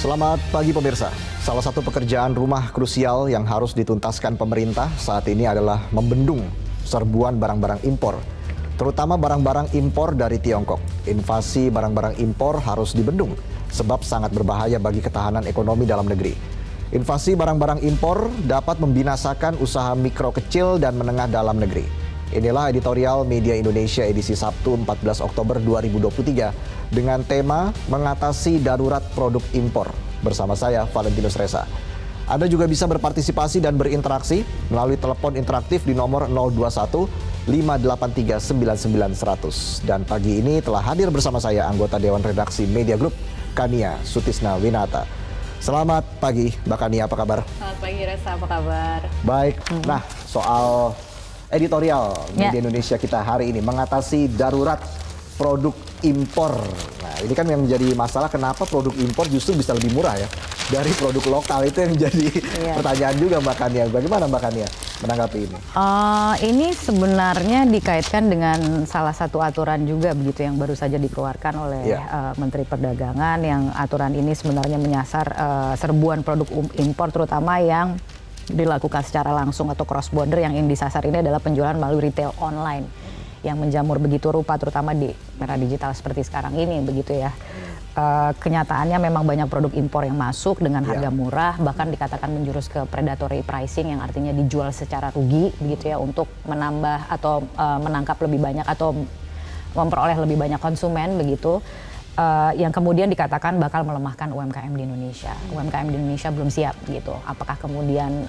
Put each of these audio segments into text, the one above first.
Selamat pagi pemirsa. Salah satu pekerjaan rumah krusial yang harus dituntaskan pemerintah saat ini adalah membendung serbuan barang-barang impor, terutama barang-barang impor dari Tiongkok. Invasi barang-barang impor harus dibendung sebab sangat berbahaya bagi ketahanan ekonomi dalam negeri. Invasi barang-barang impor dapat membinasakan usaha mikro kecil dan menengah dalam negeri. Inilah editorial Media Indonesia edisi Sabtu 14 Oktober 2023 dengan tema Mengatasi Darurat Produk Impor. Bersama saya, Valentinus Reza. Anda juga bisa berpartisipasi dan berinteraksi melalui telepon interaktif di nomor 021 583 99 100. Dan pagi ini telah hadir bersama saya anggota Dewan Redaksi Media Group, Kania Sutisna Winata. Selamat pagi, Mbak Kania, apa kabar? Selamat pagi, Reza, apa kabar? Baik, nah soal editorial Media Indonesia kita hari ini, mengatasi darurat produk impor. Nah, ini kan yang menjadi masalah, kenapa produk impor justru bisa lebih murah ya dari produk lokal. Itu yang menjadi pertanyaan juga Mbak Kania. Bagaimana Mbak Kania menanggapi ini? Ini sebenarnya dikaitkan dengan salah satu aturan juga begitu yang baru saja dikeluarkan oleh Menteri Perdagangan, yang aturan ini sebenarnya menyasar serbuan produk impor terutama yang dilakukan secara langsung atau cross border. Yang disasar ini adalah penjualan melalui retail online yang menjamur begitu rupa, terutama di era digital seperti sekarang ini begitu ya. Kenyataannya memang banyak produk impor yang masuk dengan harga murah, bahkan dikatakan menjurus ke predatory pricing, yang artinya dijual secara rugi begitu ya, untuk menambah atau menangkap lebih banyak atau memperoleh lebih banyak konsumen begitu. Yang kemudian dikatakan bakal melemahkan UMKM di Indonesia. UMKM di Indonesia belum siap gitu. Apakah kemudian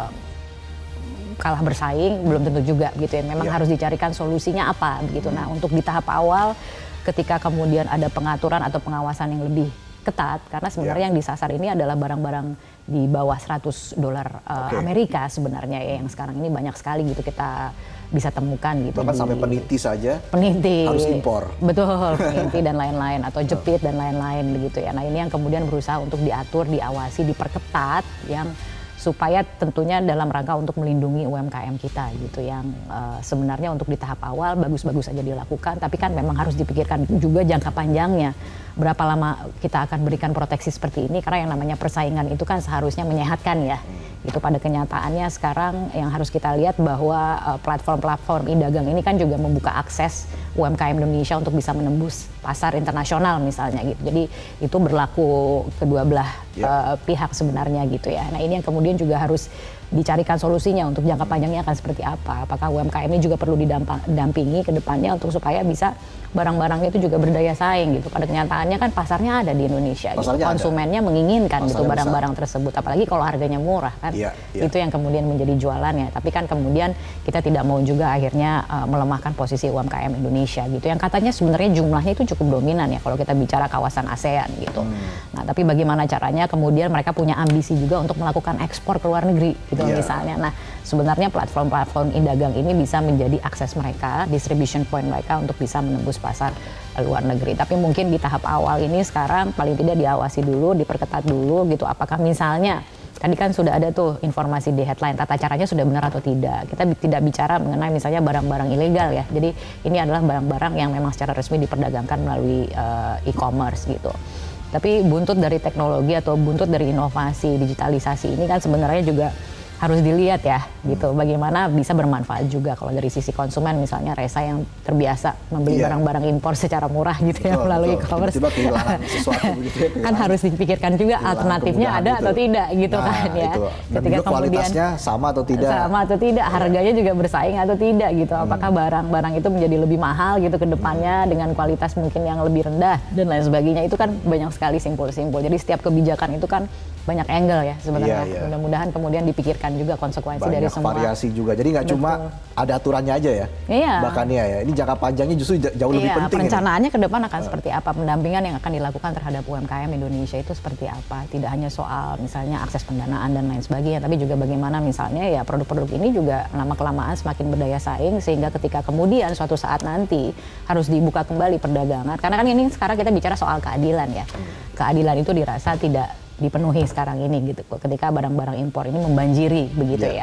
kalah bersaing? Belum tentu juga gitu ya. Memang harus dicarikan solusinya apa begitu. Nah, untuk di tahap awal ketika kemudian ada pengaturan atau pengawasan yang lebih ketat, karena sebenarnya yang disasar ini adalah barang-barang di bawah $100 Amerika sebenarnya ya, yang sekarang ini banyak sekali gitu kita bisa temukan gitu. Bahkan sampai peniti saja harus impor. Betul, peniti dan lain-lain, atau jepit dan lain-lain begitu ya. Nah, ini yang kemudian berusaha untuk diatur, diawasi, diperketat, yang supaya tentunya dalam rangka untuk melindungi UMKM kita gitu, yang sebenarnya untuk di tahap awal bagus-bagus saja dilakukan, tapi kan memang harus dipikirkan juga jangka panjangnya. Berapa lama kita akan berikan proteksi seperti ini, karena yang namanya persaingan itu kan seharusnya menyehatkan ya. Itu pada kenyataannya sekarang yang harus kita lihat bahwa platform-platform e-dagang ini kan juga membuka akses UMKM Indonesia untuk bisa menembus pasar internasional misalnya gitu. Jadi itu berlaku kedua belah pihak sebenarnya gitu ya. Nah, ini yang kemudian juga harus dicarikan solusinya untuk jangka panjangnya akan seperti apa. Apakah UMKM ini juga perlu didampingi ke depannya untuk supaya bisa barang-barangnya itu juga berdaya saing gitu. Pada kenyataannya kan pasarnya ada di Indonesia gitu. Konsumennya menginginkan gitu barang-barang tersebut, apalagi kalau harganya murah kan. Itu yang kemudian menjadi jualannya. Tapi kan kemudian kita tidak mau juga akhirnya melemahkan posisi UMKM Indonesia gitu. Yang katanya sebenarnya jumlahnya itu cukup dominan ya kalau kita bicara kawasan ASEAN gitu. Nah, tapi bagaimana caranya kemudian mereka punya ambisi juga untuk melakukan ekspor ke luar negeri gitu misalnya. Nah, sebenarnya platform-platform e-dagang ini bisa menjadi akses mereka, distribution point mereka untuk bisa menembus pasar luar negeri. Tapi mungkin di tahap awal ini sekarang paling tidak diawasi dulu, diperketat dulu gitu. Apakah misalnya tadi kan sudah ada tuh informasi di headline, tata caranya sudah benar atau tidak. Kita tidak bicara mengenai misalnya barang-barang ilegal ya. Jadi ini adalah barang-barang yang memang secara resmi diperdagangkan melalui e-commerce gitu. Tapi buntut dari teknologi atau buntut dari inovasi digitalisasi ini kan sebenarnya juga harus dilihat ya gitu, bagaimana bisa bermanfaat juga kalau dari sisi konsumen, misalnya Reza yang terbiasa membeli barang-barang impor secara murah gitu ya melalui e-commerce. Tiba-tiba kehilangan sesuatu begitu ya, kan harus dipikirkan juga alternatifnya ada atau tidak gitu kan ya. Ketika kemudian kualitasnya sama atau tidak, harganya juga bersaing atau tidak gitu. Apakah barang-barang itu menjadi lebih mahal gitu ke depannya dengan kualitas mungkin yang lebih rendah dan lain sebagainya. Itu kan banyak sekali simpul-simpul. Jadi setiap kebijakan itu kan banyak angle ya sebenarnya. Mudah-mudahan kemudian dipikirkan juga konsekuensi banyak dari semua. Banyak variasi juga. Jadi nggak cuma ada aturannya aja ya. Bahkan ya. Ini jangka panjangnya justru jauh lebih penting. Perencanaannya ke depan akan seperti apa? Pendampingan yang akan dilakukan terhadap UMKM Indonesia itu seperti apa? Tidak hanya soal misalnya akses pendanaan dan lain sebagainya, tapi juga bagaimana misalnya ya produk-produk ini juga lama-kelamaan semakin berdaya saing, sehingga ketika kemudian suatu saat nanti harus dibuka kembali perdagangan. Karena kan ini sekarang kita bicara soal keadilan ya. Keadilan itu dirasa tidak dipenuhi sekarang ini gitu, ketika barang-barang impor ini membanjiri begitu ya.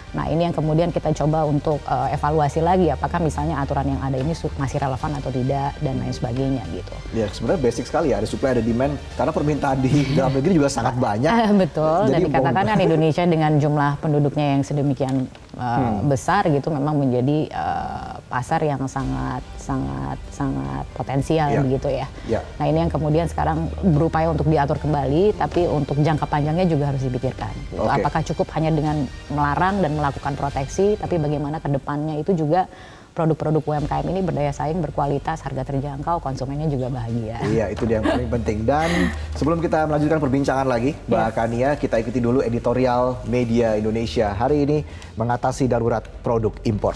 Nah ini yang kemudian kita coba untuk evaluasi lagi apakah misalnya aturan yang ada ini masih relevan atau tidak dan lain sebagainya gitu. Ya sebenarnya basic sekali ya, ada supply ada demand karena permintaan di dalam negeri juga sangat banyak. Betul, dan dikatakan kan Indonesia dengan jumlah penduduknya yang sedemikian besar gitu memang menjadi pasar yang sangat potensial begitu ya. Nah ini yang kemudian sekarang berupaya untuk diatur kembali, tapi untuk jangka panjangnya juga harus dipikirkan. Gitu. Apakah cukup hanya dengan melarang dan melakukan proteksi, tapi bagaimana ke depannya itu juga produk-produk UMKM ini berdaya saing, berkualitas, harga terjangkau, konsumennya juga bahagia. Iya, itu dia yang paling penting. Dan sebelum kita melanjutkan perbincangan lagi, Mbak Kania, kita ikuti dulu editorial Media Indonesia hari ini mengatasi darurat produk impor.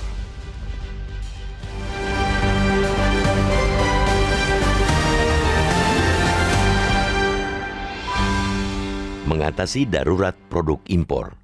Mengatasi darurat produk impor.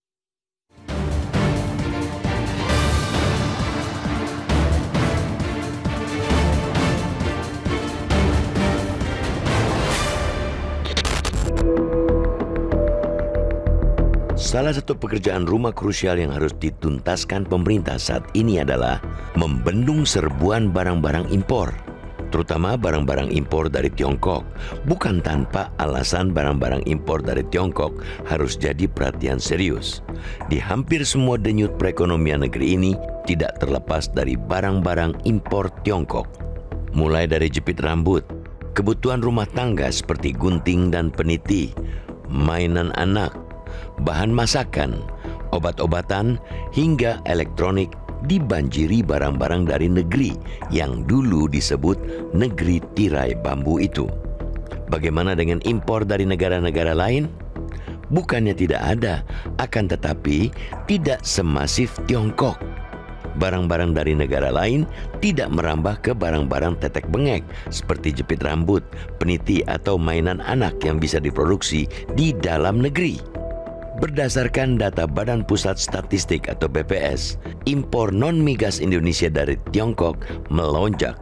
Salah satu pekerjaan rumah krusial yang harus dituntaskan pemerintah saat ini adalah membendung serbuan barang-barang impor, terutama barang-barang impor dari Tiongkok. Bukan tanpa alasan barang-barang impor dari Tiongkok harus jadi perhatian serius. Di hampir semua denyut perekonomian negeri ini tidak terlepas dari barang-barang impor Tiongkok. Mulai dari jepit rambut, kebutuhan rumah tangga seperti gunting dan peniti, mainan anak, bahan masakan, obat-obatan, hingga elektronik dibanjiri barang-barang dari negeri yang dulu disebut negeri tirai bambu itu. Bagaimana dengan impor dari negara-negara lain? Bukannya tidak ada, akan tetapi tidak semasif Tiongkok. Barang-barang dari negara lain tidak merambah ke barang-barang tetek bengek seperti jepit rambut, peniti, atau mainan anak yang bisa diproduksi di dalam negeri. Berdasarkan data Badan Pusat Statistik atau BPS, impor non-migas Indonesia dari Tiongkok melonjak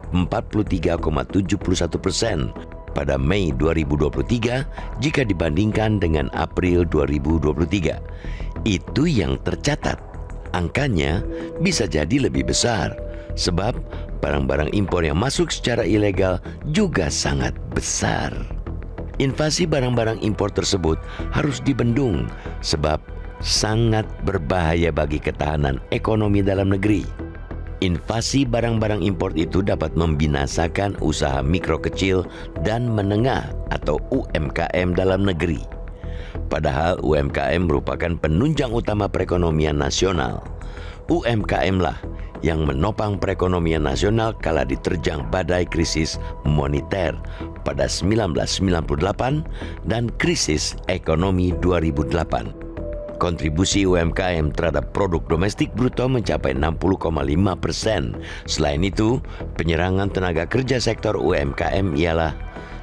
43,71% pada Mei 2023 jika dibandingkan dengan April 2023. Itu yang tercatat. Angkanya bisa jadi lebih besar, sebab barang-barang impor yang masuk secara ilegal juga sangat besar. Invasi barang-barang impor tersebut harus dibendung sebab sangat berbahaya bagi ketahanan ekonomi dalam negeri. Invasi barang-barang impor itu dapat membinasakan usaha mikro kecil dan menengah atau UMKM dalam negeri. Padahal UMKM merupakan penunjang utama perekonomian nasional. UMKM lah yang menopang perekonomian nasional kala diterjang badai krisis moneter pada 1998 dan krisis ekonomi 2008. Kontribusi UMKM terhadap produk domestik bruto mencapai 60,5%. Selain itu, penyerangan tenaga kerja sektor UMKM ialah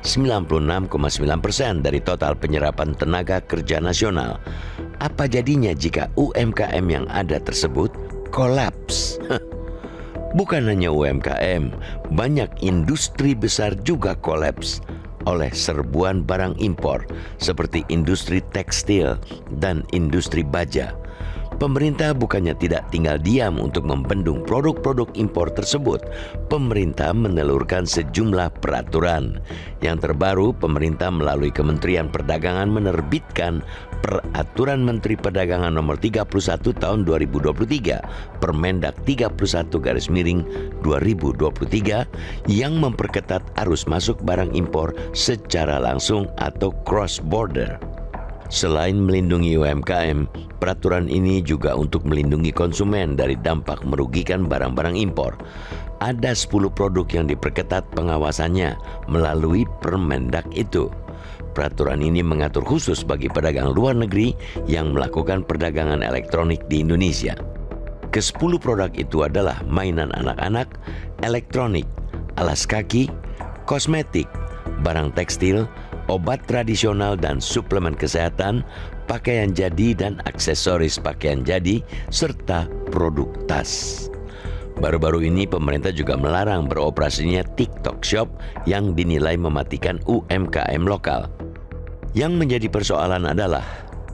96,9% dari total penyerapan tenaga kerja nasional. Apa jadinya jika UMKM yang ada tersebut kolaps? Bukan hanya UMKM, banyak industri besar juga kolaps oleh serbuan barang impor seperti industri tekstil dan industri baja. Pemerintah bukannya tidak tinggal diam untuk membendung produk-produk impor tersebut. Pemerintah menelurkan sejumlah peraturan. Yang terbaru, pemerintah melalui Kementerian Perdagangan menerbitkan Peraturan Menteri Perdagangan Nomor 31 Tahun 2023, Permendak 31/2023 yang memperketat arus masuk barang impor secara langsung atau cross border. Selain melindungi UMKM, peraturan ini juga untuk melindungi konsumen dari dampak merugikan barang-barang impor. Ada 10 produk yang diperketat pengawasannya melalui Permendak itu. Peraturan ini mengatur khusus bagi pedagang luar negeri yang melakukan perdagangan elektronik di Indonesia. Ke-10 produk itu adalah mainan anak-anak, elektronik, alas kaki, kosmetik, barang tekstil, obat tradisional dan suplemen kesehatan, pakaian jadi dan aksesoris pakaian jadi, serta produk tas. Baru-baru ini pemerintah juga melarang beroperasinya TikTok Shop yang dinilai mematikan UMKM lokal. Yang menjadi persoalan adalah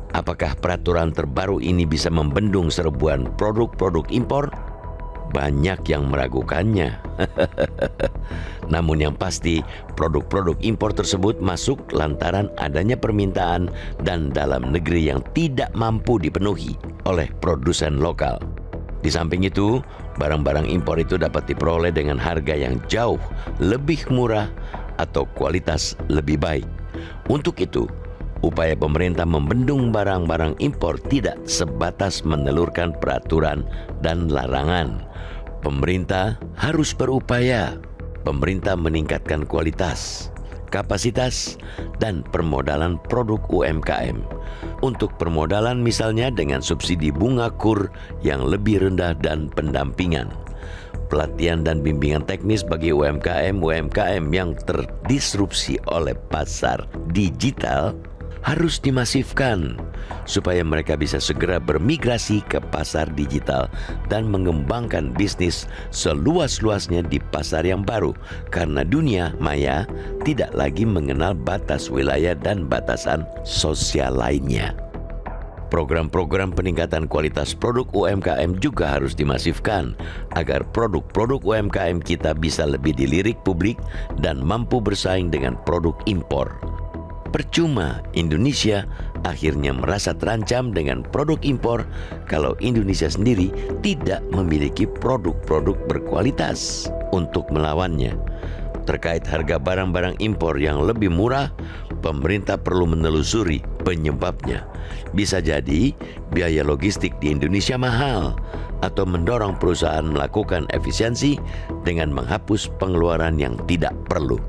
Apakah peraturan terbaru ini bisa membendung serbuan produk-produk impor? Banyak yang meragukannya. Namun yang pasti, produk-produk impor tersebut masuk lantaran adanya permintaan dan dalam negeri yang tidak mampu dipenuhi oleh produsen lokal. Di samping itu, barang-barang impor itu dapat diperoleh dengan harga yang jauh lebih murah atau kualitas lebih baik. Untuk itu, upaya pemerintah membendung barang-barang impor tidak sebatas menelurkan peraturan dan larangan. Pemerintah harus berupaya. Pemerintah meningkatkan kualitas, kapasitas, dan permodalan produk UMKM. Untuk permodalan misalnya dengan subsidi bunga KUR yang lebih rendah dan pendampingan. Pelatihan dan bimbingan teknis bagi UMKM yang terdisrupsi oleh pasar digital harus dimasifkan supaya mereka bisa segera bermigrasi ke pasar digital dan mengembangkan bisnis seluas-luasnya di pasar yang baru, karena dunia maya tidak lagi mengenal batas wilayah dan batasan sosial lainnya. Program-program peningkatan kualitas produk UMKM juga harus dimasifkan agar produk-produk UMKM kita bisa lebih dilirik publik dan mampu bersaing dengan produk impor. Percuma Indonesia akhirnya merasa terancam dengan produk impor kalau Indonesia sendiri tidak memiliki produk-produk berkualitas untuk melawannya. Terkait harga barang-barang impor yang lebih murah, pemerintah perlu menelusuri penyebabnya. Bisa jadi biaya logistik di Indonesia mahal atau mendorong perusahaan melakukan efisiensi dengan menghapus pengeluaran yang tidak perlu.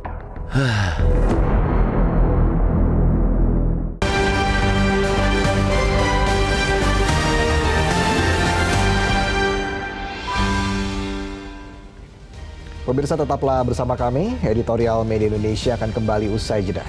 Pemirsa, tetaplah bersama kami. Editorial Media Indonesia akan kembali usai jeda.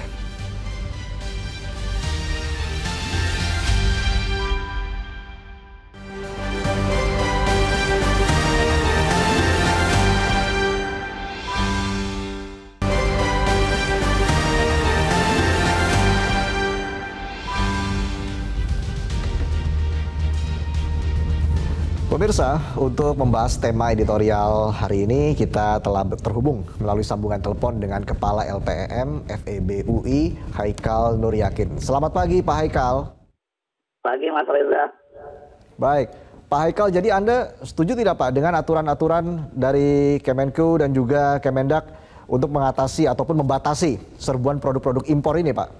Pemirsa, untuk membahas tema editorial hari ini kita telah terhubung melalui sambungan telepon dengan Kepala LPEM FEB UI, Haikal Nur Yakin. Selamat pagi Pak Haikal. Pagi Mas Reza. Baik, Pak Haikal, jadi Anda setuju tidak Pak dengan aturan-aturan dari Kemenku dan juga Kemendak untuk mengatasi ataupun membatasi serbuan produk-produk impor ini Pak?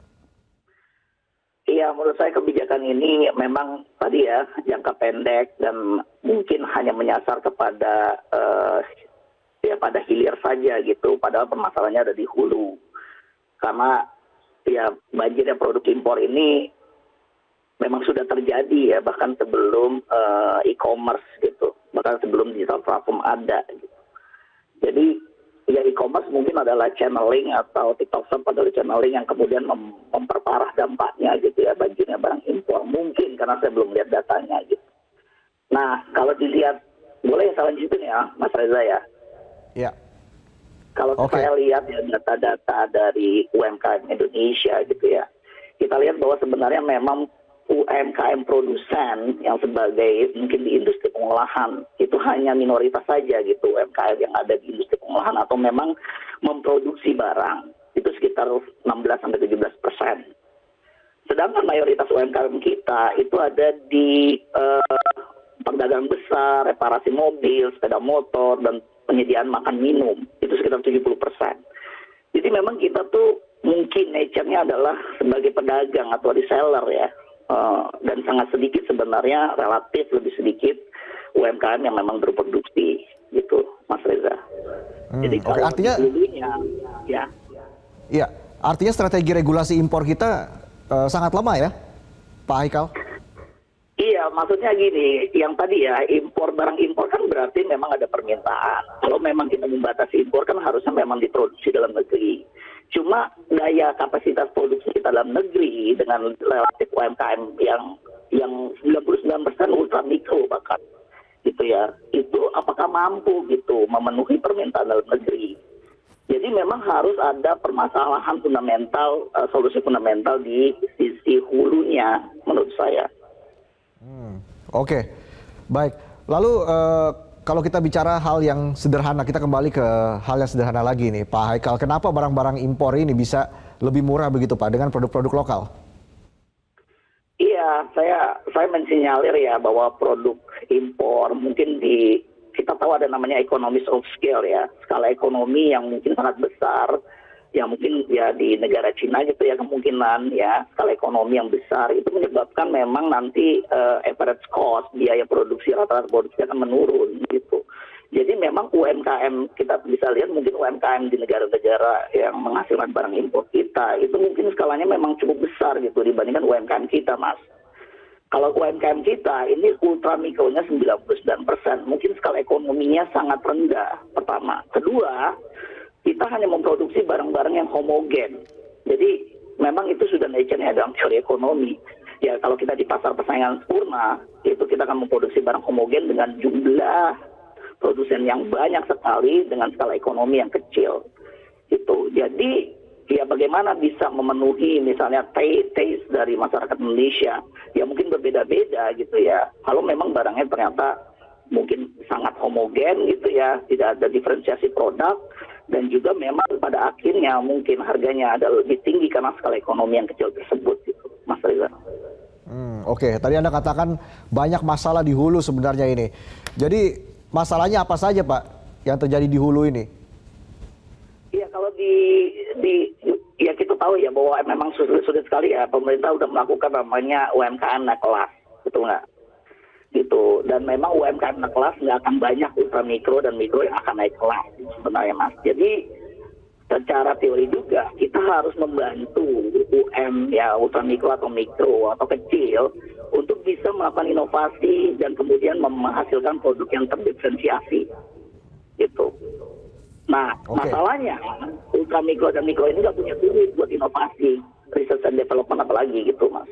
Iya, menurut saya kebijakan ini memang tadi ya jangka pendek dan mungkin hanya menyasar kepada pada hilir saja gitu. Padahal permasalahannya ada di hulu. Karena ya banjirnya produk impor ini memang sudah terjadi ya, bahkan sebelum e-commerce gitu, bahkan sebelum digital platform ada. Gitu. Jadi ya e-commerce mungkin adalah channeling atau TikTok Shop adalah channeling yang kemudian memperparah dampaknya gitu ya, banjirnya barang impor. Mungkin karena saya belum lihat datanya gitu. Nah, kalau dilihat, boleh saya lanjutin ya Mas Reza ya? Iya. Kalau saya lihat ya data-data dari UMKM Indonesia gitu ya, kita lihat bahwa sebenarnya memang UMKM produsen yang sebagai mungkin di industri pengolahan itu hanya minoritas saja gitu UMKM yang ada di industri pengolahan atau memang memproduksi barang itu sekitar 16-17%. Sedangkan mayoritas UMKM kita itu ada di pedagang besar, reparasi mobil, sepeda motor, dan penyediaan makan minum itu sekitar 70%. Jadi memang kita tuh mungkin nature-nya adalah sebagai pedagang atau reseller ya. Dan sangat sedikit sebenarnya, relatif lebih sedikit UMKM yang memang berproduksi gitu Mas Reza. Jadi kalau artinya dulunya ya. Iya, artinya strategi regulasi impor kita sangat lemah ya Pak Haikal? Iya, maksudnya gini, yang tadi ya barang impor kan berarti memang ada permintaan. Kalau memang kita membatasi impor kan harusnya memang diproduksi dalam negeri. Cuma daya kapasitas produksi kita dalam negeri dengan relatif UMKM yang 99% ultra mikro bahkan gitu ya, itu apakah mampu gitu memenuhi permintaan dalam negeri. Jadi memang harus ada permasalahan fundamental, solusi fundamental di sisi hulunya menurut saya. Oke, baik. Lalu kalau kita bicara hal yang sederhana, kita kembali ke hal yang sederhana lagi nih, Pak Haikal. Kenapa barang-barang impor ini bisa lebih murah begitu, Pak, dengan produk-produk lokal? Iya, saya mensinyalir ya bahwa produk impor mungkin kita tahu ada namanya economies of scale ya, skala ekonomi yang mungkin sangat besar, yang mungkin ya di negara Cina gitu ya kemungkinan ya skala ekonomi yang besar itu menyebabkan memang nanti average cost biaya produksi rata-rata produksi akan menurun gitu. Jadi memang UMKM kita bisa lihat mungkin UMKM di negara-negara yang menghasilkan barang impor kita itu mungkin skalanya memang cukup besar gitu dibandingkan UMKM kita, Mas. Kalau UMKM kita ini ultra mikronya 99%, mungkin skala ekonominya sangat rendah, pertama. Kedua, kita hanya memproduksi barang-barang yang homogen. Jadi memang itu sudah nature-nya dalam teori ekonomi. Ya kalau kita di pasar persaingan sempurna, itu kita akan memproduksi barang homogen dengan jumlah produsen yang banyak sekali dengan skala ekonomi yang kecil. Itu. Jadi ya bagaimana bisa memenuhi misalnya taste dari masyarakat Indonesia ya mungkin berbeda-beda gitu ya kalau memang barangnya ternyata mungkin sangat homogen gitu ya, tidak ada diferensiasi produk dan juga memang pada akhirnya mungkin harganya ada lebih tinggi karena skala ekonomi yang kecil tersebut gitu, Mas Reza. Oke, tadi Anda katakan banyak masalah di hulu sebenarnya ini. Jadi masalahnya apa saja, Pak, yang terjadi di hulu ini? Iya, kalau ya kita tahu ya bahwa memang sulit sekali ya pemerintah udah melakukan namanya UMKM naik kelas, betul nggak? Gitu. Dan memang UMKM naik kelas nggak akan banyak ultra mikro dan mikro yang akan naik kelas sebenarnya, Mas. Jadi secara teori juga kita harus membantu UM ya ultra mikro atau mikro atau kecil untuk bisa melakukan inovasi dan kemudian menghasilkan produk yang terdiferensiasi, gitu. Nah, masalahnya ultra mikro dan mikro ini nggak punya duit buat inovasi, research and development apalagi gitu, Mas.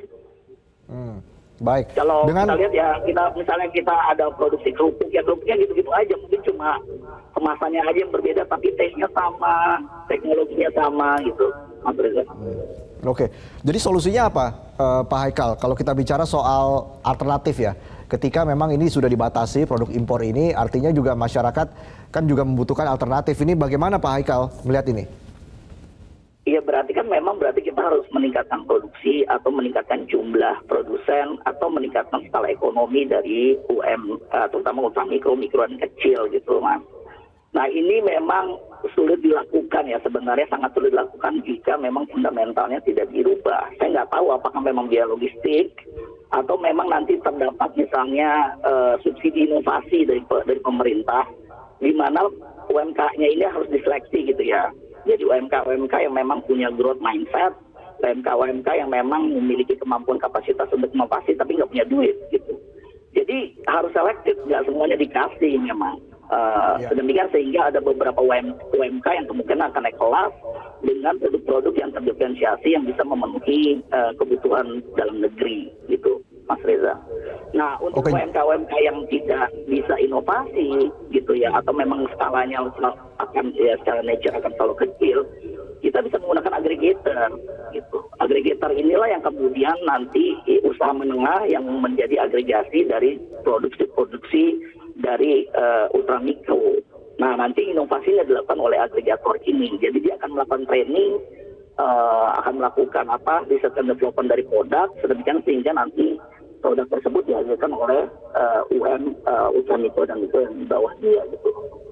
Baik. Kalau kita lihat ya, misalnya kita ada produksi kerupuk, ya kerupuknya gitu-gitu aja, mungkin cuma kemasannya aja yang berbeda, tapi taste-nya sama, teknologinya sama gitu, Mas Reza. Oke, jadi solusinya apa, Pak Haikal? Kalau kita bicara soal alternatif ya, ketika memang ini sudah dibatasi produk impor ini, artinya juga masyarakat kan juga membutuhkan alternatif. Ini bagaimana Pak Haikal melihat ini? Iya, berarti kita harus meningkatkan produksi atau meningkatkan jumlah produsen atau meningkatkan skala ekonomi dari terutama ultra mikro dan kecil gitu, Mas. Nah ini memang sulit dilakukan ya, sebenarnya sangat sulit dilakukan jika memang fundamentalnya tidak dirubah. Saya nggak tahu apakah memang biaya logistik atau memang nanti terdapat misalnya subsidi inovasi dari pemerintah, di mana UMK-nya ini harus diseleksi gitu ya. Jadi UMK yang memang punya growth mindset, UMK yang memang memiliki kemampuan kapasitas untuk inovasi tapi nggak punya duit gitu. Jadi harus selektif, nggak semuanya dikasih memang. Sedemikian sehingga ada beberapa UMK yang kemungkinan akan naik kelas dengan produk-produk yang terdiferensiasi yang bisa memenuhi kebutuhan dalam negeri gitu, Mas Reza. Nah untuk UMK yang tidak bisa inovasi gitu ya, atau memang skalanya akan ya secara nature akan selalu kecil, kita bisa menggunakan aggregator gitu. Aggregator inilah yang kemudian nanti usaha menengah yang menjadi agregasi dari produksi dari ultra mikro. Nah nanti inovasinya dilakukan oleh agregator ini. Jadi dia akan melakukan training, akan melakukan research and development dari produk, sedemikian sehingga nanti produk tersebut dihasilkan oleh ultra mikro dan mikro yang di bawah dia gitu.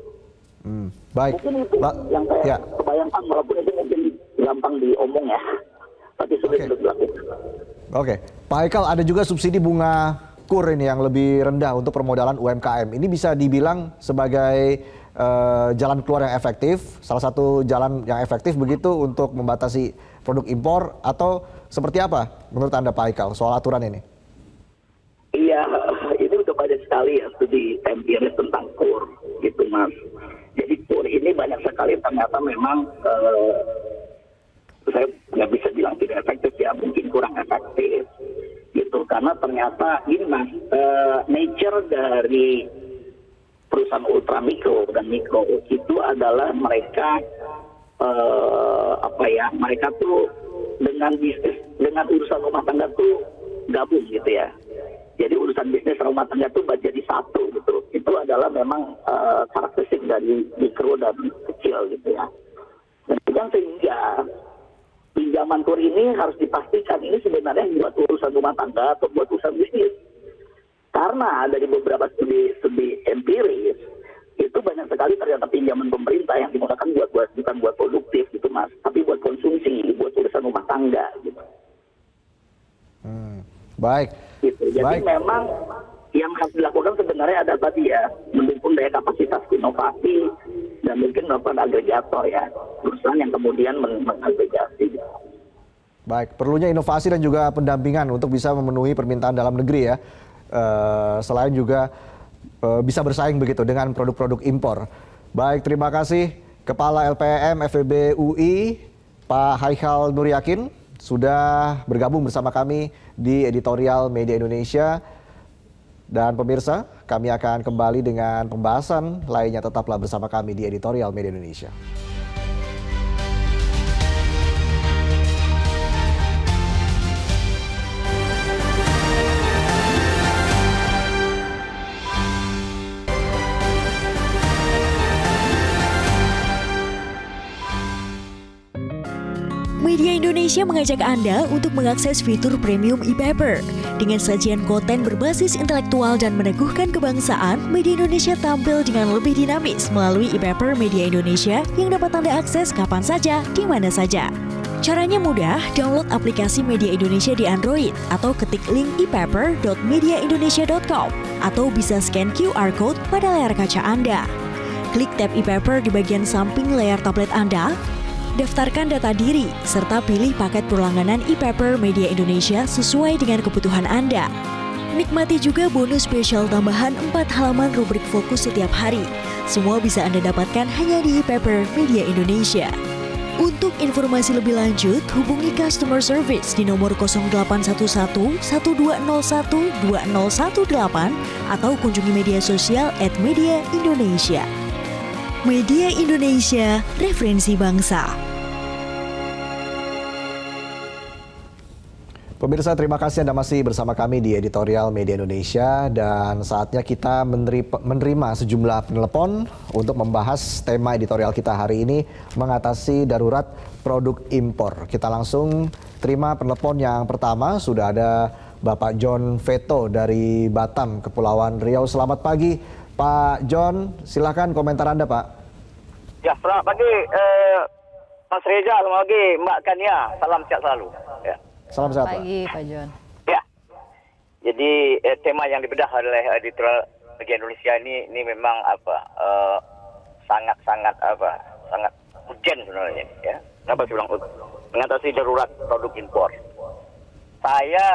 Baik. Mungkin itu yang saya kebayangkan, walaupun itu mungkin gampang diomong ya, tapi sulit untuk dilakukan. Oke, Pak Haikal, ada juga subsidi bunga KUR ini yang lebih rendah untuk permodalan UMKM. Ini bisa dibilang sebagai jalan keluar yang efektif, salah satu jalan yang efektif begitu untuk membatasi produk impor, atau seperti apa menurut Anda Pak Haikal soal aturan ini? Iya, ini udah banyak sekali ya studi empiris tentang KUR gitu, Mas. Jadi KUR ini banyak sekali ternyata memang saya nggak bisa bilang tidak efektif ya, mungkin kurang efektif gitu, karena ternyata ini Mas, nature dari perusahaan ultra mikro dan mikro itu adalah mereka mereka tuh dengan bisnis, dengan urusan rumah tangga tuh gabung gitu ya. Jadi urusan bisnis rumah tangga tuh jadi satu gitu. Itu adalah memang karakteristik dari mikro dan kecil gitu ya. Dan sehingga pinjaman kur ini harus dipastikan ini sebenarnya buat urusan rumah tangga atau buat urusan bisnis. Karena dari beberapa studi empiris itu banyak sekali ternyata pinjaman pemerintah yang digunakan bukan buat produktif gitu Mas, tapi buat konsumsi, buat urusan rumah tangga gitu. Baik. Gitu. Jadi memang yang harus dilakukan sebenarnya ada tadi ya, mendukung daya kapasitas inovasi dan mungkin melakukan agregator ya, perusahaan yang kemudian mengagregasi. Baik, perlunya inovasi dan juga pendampingan untuk bisa memenuhi permintaan dalam negeri ya. Selain juga bisa bersaing begitu dengan produk-produk impor. Baik, terima kasih Kepala LPM FEB UI, Pak Haikal Nur Yakin, sudah bergabung bersama kami di Editorial Media Indonesia. Dan pemirsa, kami akan kembali dengan pembahasan lainnya, tetaplah bersama kami di Editorial Media Indonesia. Media Indonesia mengajak Anda untuk mengakses fitur premium e-paper. Dengan sajian konten berbasis intelektual dan meneguhkan kebangsaan, Media Indonesia tampil dengan lebih dinamis melalui e-paper Media Indonesia yang dapat Anda akses kapan saja, di mana saja. Caranya mudah, download aplikasi Media Indonesia di Android atau ketik link e-paper.mediaindonesia.com atau bisa scan QR Code pada layar kaca Anda. Klik tab e-paper di bagian samping layar tablet Anda, daftarkan data diri, serta pilih paket berlangganan e-paper Media Indonesia sesuai dengan kebutuhan Anda. Nikmati juga bonus spesial tambahan 4 halaman rubrik fokus setiap hari. Semua bisa Anda dapatkan hanya di e-paper Media Indonesia. Untuk informasi lebih lanjut, hubungi customer service di nomor 0811 1201 2018 atau kunjungi media sosial @mediaindonesia. Media Indonesia, referensi bangsa. Pemirsa, terima kasih Anda masih bersama kami di Editorial Media Indonesia, dan saatnya kita menerima sejumlah penelpon untuk membahas tema editorial kita hari ini, mengatasi darurat produk impor. Kita langsung terima penelpon yang pertama. Sudah ada Bapak John Veto dari Batam, Kepulauan Riau. Selamat pagi Pak John, silakan komentar Anda, Pak. Ya, selamat pagi Mas Reza, selamat pagi Mbak Kania, salam sehat selalu. Ya. Salam sehat, Pak. Pagi, Pak John. Ya, jadi tema yang dibedah oleh Editorial Media Indonesia ini memang sangat urgent sebenarnya. Ya. Kenapa saya bilang mengatasi darurat produk impor? Saya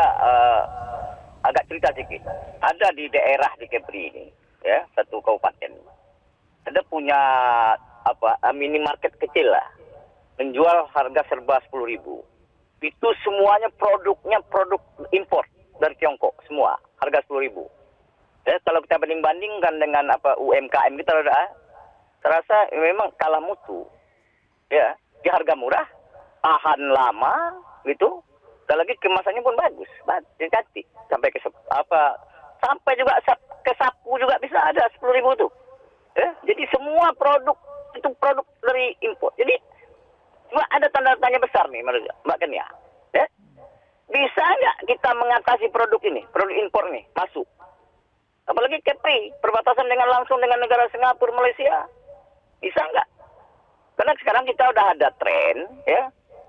agak cerita sedikit. Ada di daerah di Kepri ini, ya, satu kabupaten, ada punya minimarket kecil lah, menjual harga serba 10.000. Itu semuanya produknya produk impor dari Tiongkok semua, harga 10.000. Ya, kalau kita bandingkan dengan UMKM kita, terasa memang kalah mutu. Ya, di harga murah, tahan lama, gitu. Dan lagi kemasannya pun bagus, cantik. Sampai sampai juga ke sapu juga bisa ada 10.000 tuh. Ya, jadi semua produk itu produk dari impor. Jadi cuma ada tanda tanya besar nih, Mbak Kenia. Ya? Bisa nggak kita mengatasi produk ini, produk impor nih masuk? Apalagi Kepri, perbatasan langsung dengan negara Singapura, Malaysia. Bisa nggak? Karena sekarang kita udah ada tren, ya,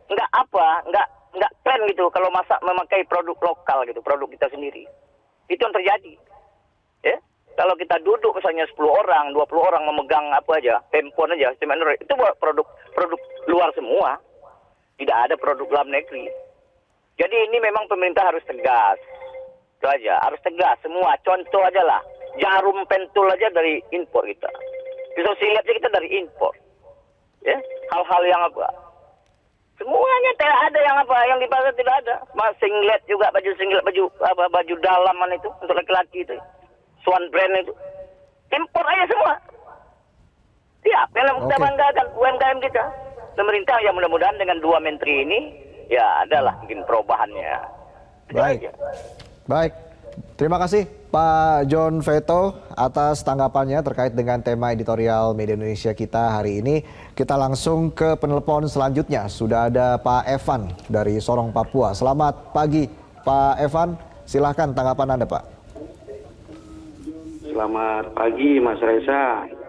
nggak tren gitu kalau memakai produk lokal gitu, produk kita sendiri. Itu yang terjadi. Ya, kalau kita duduk misalnya 10 orang, 20 orang memegang handphone aja, itu produk luar semua. Tidak ada produk dalam negeri. Jadi ini memang pemerintah harus tegas. Itu aja, harus tegas semua. Contoh aja lah, jarum pentul aja dari impor kita. Pisau silet aja kita dari impor. Ya, hal-hal yang semuanya tidak ada yang di pasar tidak ada. Singlet juga, baju singlet, baju dalaman itu untuk laki-laki itu. Swan brand itu. Impor aja semua. Siap, yang kita banggakan UMKM kita. pemerintah ya mudah-mudahan dengan 2 menteri ini ya adalah mungkin perubahannya. Baik. Baik. Terima kasih Pak John Veto atas tanggapannya terkait dengan tema editorial Media Indonesia kita hari ini. Kita langsung ke penelpon selanjutnya. Sudah ada Pak Evan dari Sorong, Papua. Selamat pagi Pak Evan. Silahkan tanggapan Anda, Pak. Selamat pagi Mas Reza.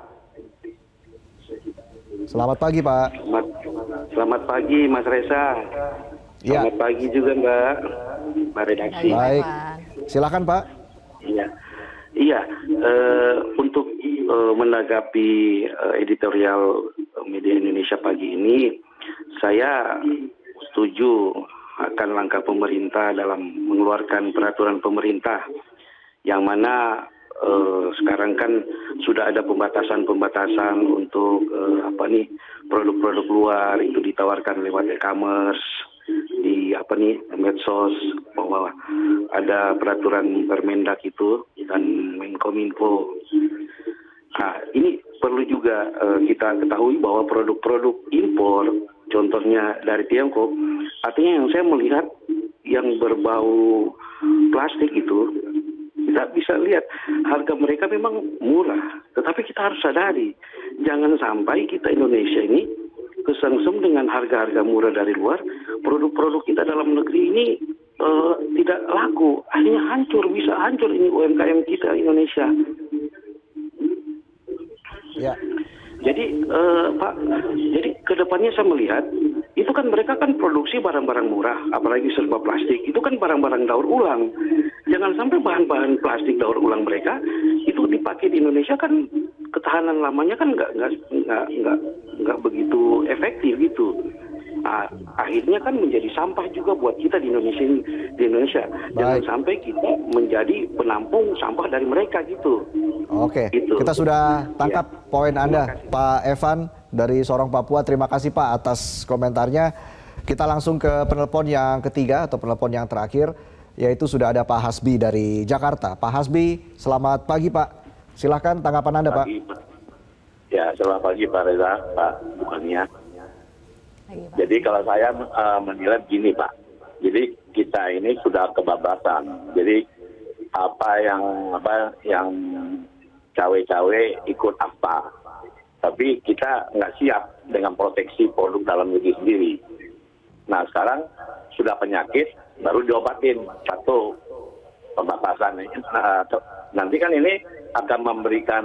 Selamat pagi Pak. Selamat pagi Mas Reza. Selamat pagi juga Mbak redaksi. Baik. Silakan Pak. Iya. Untuk menanggapi editorial Media Indonesia pagi ini, saya setuju akan langkah pemerintah dalam mengeluarkan peraturan pemerintah yang mana sekarang kan sudah ada pembatasan untuk produk-produk luar itu ditawarkan lewat e-commerce di medsos, bahwa ada peraturan Permendak itu dan Menkominfo. Nah, ini perlu juga kita ketahui bahwa produk-produk impor, contohnya dari Tiongkok, artinya yang saya melihat yang berbau plastik itu, kita bisa lihat harga mereka memang murah, tetapi kita harus sadari jangan sampai kita Indonesia ini kesengsem dengan harga-harga murah dari luar, produk-produk kita dalam negeri ini tidak laku, akhirnya bisa hancur ini UMKM kita Indonesia. Ya. Jadi Pak, jadi kedepannya saya melihat itu kan mereka kan produksi barang-barang murah, apalagi serba plastik, itu kan barang-barang daur ulang. Jangan sampai bahan-bahan plastik daur ulang mereka itu dipakai di Indonesia, kan ketahanan lamanya kan nggak begitu efektif gitu. Akhirnya kan menjadi sampah juga buat kita di Indonesia. Jangan sampai kita menjadi penampung sampah dari mereka gitu. Oke, gitu. Kita sudah tangkap poin Anda, Pak Evan dari Sorong, Papua. Terima kasih Pak atas komentarnya. Kita langsung ke penelpon yang ketiga atau penelpon yang terakhir, yaitu sudah ada Pak Hasbi dari Jakarta. Pak Hasbi, selamat pagi Pak. Silahkan tanggapan Anda Pak. Ya, selamat pagi Pak Reza, Pak Bukhania. Jadi kalau saya menilai gini Pak, jadi kita ini sudah kebablasan. Jadi apa yang cawe-cawe ikut apa, tapi kita nggak siap dengan proteksi produk dalam negeri sendiri. Nah sekarang sudah penyakit baru diobatin, satu pembatasan. Nanti kan ini akan memberikan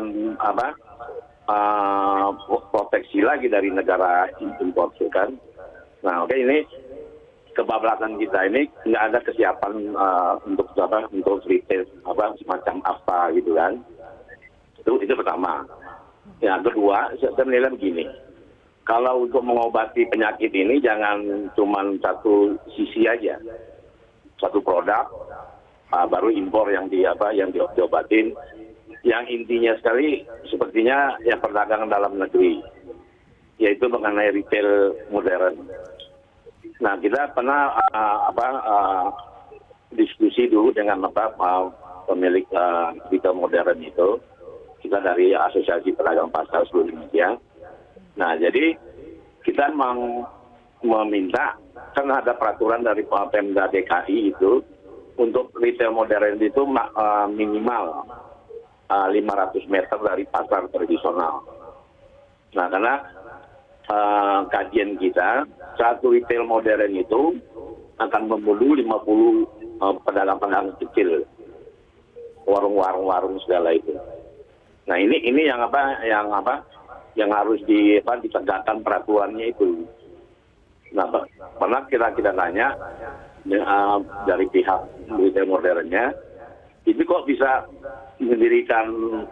proteksi lagi dari negara impor kan. Nah ini kebablasan kita ini nggak ada kesiapan untuk retail semacam apa gitu kan. Itu pertama. Yang kedua, saya menilai begini. Kalau untuk mengobati penyakit ini jangan cuma satu sisi aja. Satu produk baru impor yang diobatin. Yang intinya sekali sepertinya yang perdagangan dalam negeri, yaitu mengenai retail modern. Nah kita pernah diskusi dulu dengan pemilik retail modern itu, kita dari Asosiasi Pedagang Pasar seluruh Indonesia. Nah jadi kita memang meminta, karena ada peraturan dari Pemda DKI itu untuk retail modern itu minimal 500 meter dari pasar tradisional. Nah, karena kajian kita, satu retail modern itu akan membunuh 50 pedagang-pedagang kecil, warung-warung segala itu. Nah, ini yang harus ditegakkan peraturannya itu. Nah, pernah kita tanya dari pihak retail modernnya, itu kok bisa mendirikan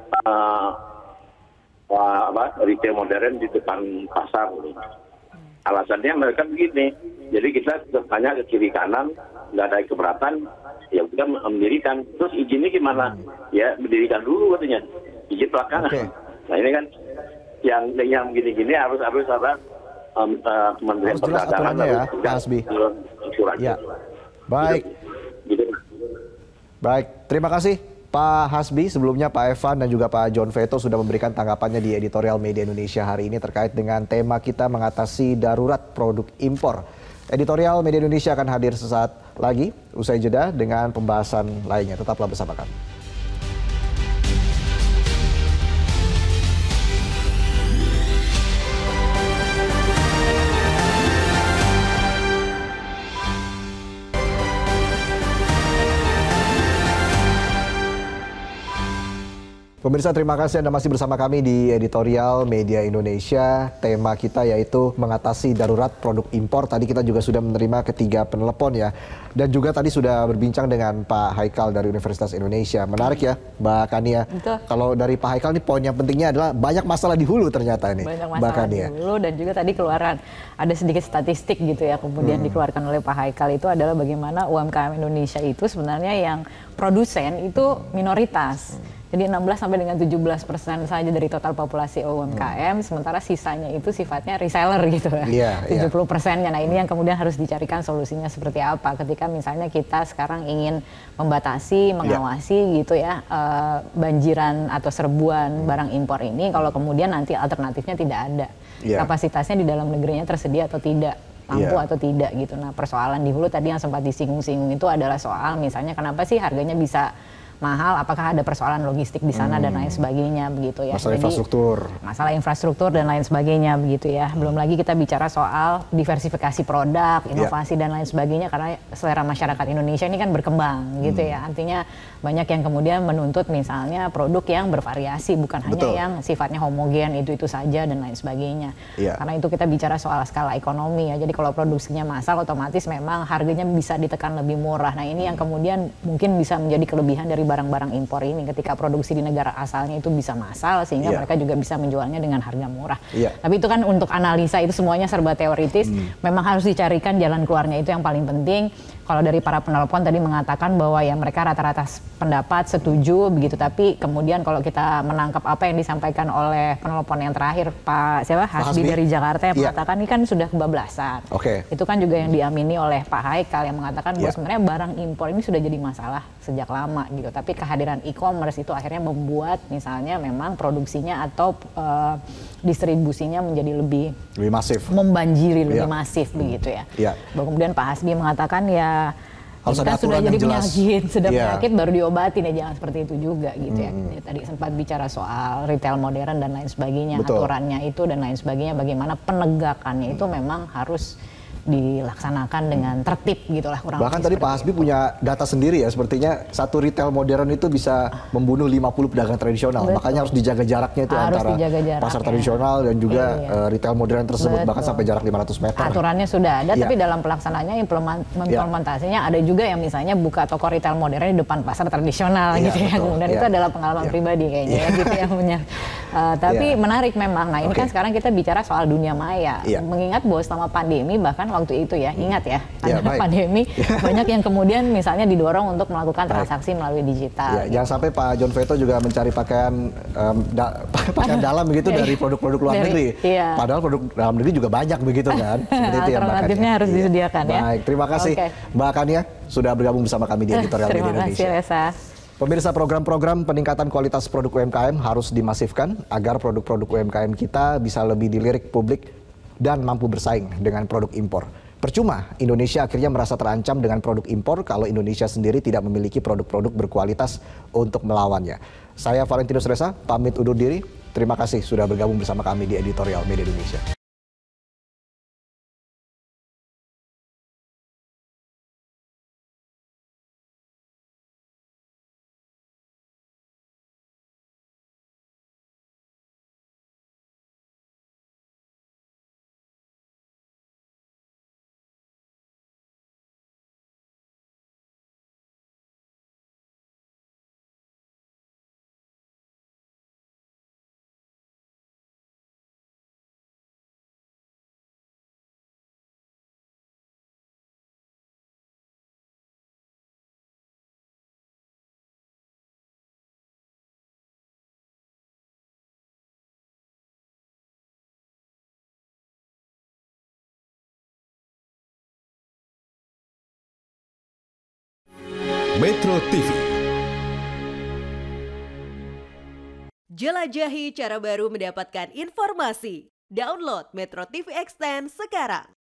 retail modern di depan pasar. Alasannya mereka begini, jadi kita tanya ke kiri kanan, nggak ada keberatan, ya kita mendirikan. Terus izinnya gimana? Ya mendirikan dulu katanya, izin belakangan. Okay. Nah ini kan yang gini-gini harus Kementerian Perdagangan ya, Pak Hasbi. Ya. Baik. Gitu. Baik, terima kasih Pak Hasbi, sebelumnya Pak Evan dan juga Pak John Veto sudah memberikan tanggapannya di editorial Media Indonesia hari ini terkait dengan tema kita mengatasi darurat produk impor. Editorial Media Indonesia akan hadir sesaat lagi usai jeda dengan pembahasan lainnya. Tetaplah bersama kami. Pemirsa, terima kasih Anda masih bersama kami di editorial Media Indonesia. Tema kita yaitu mengatasi darurat produk impor. Tadi kita juga sudah menerima ketiga penelepon ya. Dan juga tadi sudah berbincang dengan Pak Haikal dari Universitas Indonesia. Menarik ya Mbak Kania. Betul. Kalau dari Pak Haikal ini poin yang pentingnya adalah banyak masalah di hulu ternyata ini. Banyak masalah di hulu dan juga tadi keluaran ada sedikit statistik gitu ya. Kemudian dikeluarkan oleh Pak Haikal itu adalah bagaimana UMKM Indonesia itu sebenarnya yang produsen itu minoritas. Jadi 16 sampai dengan 17% saja dari total populasi UMKM, sementara sisanya itu sifatnya reseller gitu ya. 70%-nya. Nah, ini yang kemudian harus dicarikan solusinya seperti apa ketika misalnya kita sekarang ingin membatasi, mengawasi gitu ya banjiran atau serbuan barang impor ini, kalau kemudian nanti alternatifnya tidak ada. Kapasitasnya di dalam negerinya tersedia atau tidak, mampu atau tidak gitu. Nah, persoalan di hulu tadi yang sempat disinggung-singgung itu adalah soal misalnya kenapa sih harganya bisa mahal, apakah ada persoalan logistik di sana dan lain sebagainya begitu ya. Masalah infrastruktur dan lain sebagainya begitu ya. Belum lagi kita bicara soal diversifikasi produk, inovasi dan lain sebagainya karena selera masyarakat Indonesia ini kan berkembang gitu ya. Artinya banyak yang kemudian menuntut misalnya produk yang bervariasi, bukan hanya yang sifatnya homogen itu saja dan lain sebagainya. Karena itu kita bicara soal skala ekonomi ya. Jadi kalau produksinya massal otomatis memang harganya bisa ditekan lebih murah. Nah, ini yang kemudian mungkin bisa menjadi kelebihan dari barang-barang impor ini ketika produksi di negara asalnya itu bisa massal sehingga mereka juga bisa menjualnya dengan harga murah. Tapi itu kan untuk analisa, itu semuanya serba teoritis. Memang harus dicarikan jalan keluarnya, itu yang paling penting. Kalau dari para penelpon tadi mengatakan bahwa ya mereka rata-rata pendapat setuju begitu, tapi kemudian kalau kita menangkap apa yang disampaikan oleh penelpon yang terakhir Pak Hasbi dari Jakarta yang mengatakan ini kan sudah kebablasan. Itu kan juga yang diamini oleh Pak Haikal yang mengatakan bahwa sebenarnya barang impor ini sudah jadi masalah sejak lama gitu. Tapi kehadiran e-commerce itu akhirnya membuat misalnya memang produksinya atau distribusinya menjadi lebih masif, membanjiri lebih masif begitu ya. Bahwa kemudian Pak Hasbi mengatakan ya harus kita sudah jadi penyakit, penyakit baru diobatin ya, jangan seperti itu juga gitu ya. Tadi sempat bicara soal retail modern dan lain sebagainya, aturannya itu dan lain sebagainya, bagaimana penegakannya itu memang harus dilaksanakan dengan tertib gitulah kurang. Bahkan tadi Pak Hasbi punya data sendiri ya, sepertinya satu retail modern itu bisa membunuh 50 pedagang tradisional. Makanya harus dijaga jaraknya itu antara pasar tradisional dan juga retail modern tersebut, bahkan sampai jarak 500 meter. Aturannya sudah ada, tapi dalam pelaksananya implementasinya ada juga yang misalnya buka toko retail modern di depan pasar tradisional gitu ya. Kemudian itu adalah pengalaman pribadi kayaknya ya, gitu yang punya. Tapi menarik memang. Nah, ini kan sekarang kita bicara soal dunia maya. Mengingat bahwa selama pandemi bahkan waktu itu ya, ingat ya, karena pandemi banyak yang kemudian misalnya didorong untuk melakukan transaksi melalui digital. Jangan sampai Pak John Veto juga mencari pakaian dalam begitu dari produk-produk luar negeri. Padahal produk dalam negeri juga banyak begitu kan. Seperti itu ya Mbak Kania. Alternatifnya harus disediakan ya. Baik, terima kasih Mbak Kania sudah bergabung bersama kami di editorial Media Indonesia. Terima kasih Reza. Pemirsa, program-program peningkatan kualitas produk UMKM harus dimasifkan agar produk-produk UMKM kita bisa lebih dilirik publik dan mampu bersaing dengan produk impor. Percuma Indonesia akhirnya merasa terancam dengan produk impor kalau Indonesia sendiri tidak memiliki produk-produk berkualitas untuk melawannya. Saya Valentinus Reza, pamit undur diri. Terima kasih sudah bergabung bersama kami di editorial Media Indonesia. Metro TV Jelajahi cara baru mendapatkan informasi. Download Metro TV Extend sekarang.